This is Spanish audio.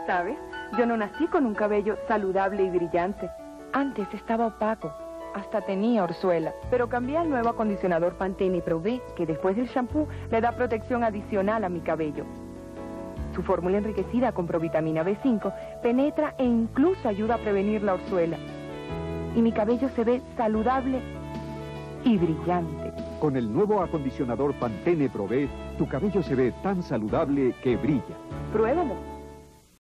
¿Sabes? Yo no nací con un cabello saludable y brillante. Antes estaba opaco, hasta tenía orzuela. Pero cambié al nuevo acondicionador Pantene Pro V, que después del shampoo le da protección adicional a mi cabello. Su fórmula enriquecida con provitamina B5 penetra e incluso ayuda a prevenir la orzuela. Y mi cabello se ve saludable y brillante. Con el nuevo acondicionador Pantene Pro V, tu cabello se ve tan saludable que brilla. Pruébalo.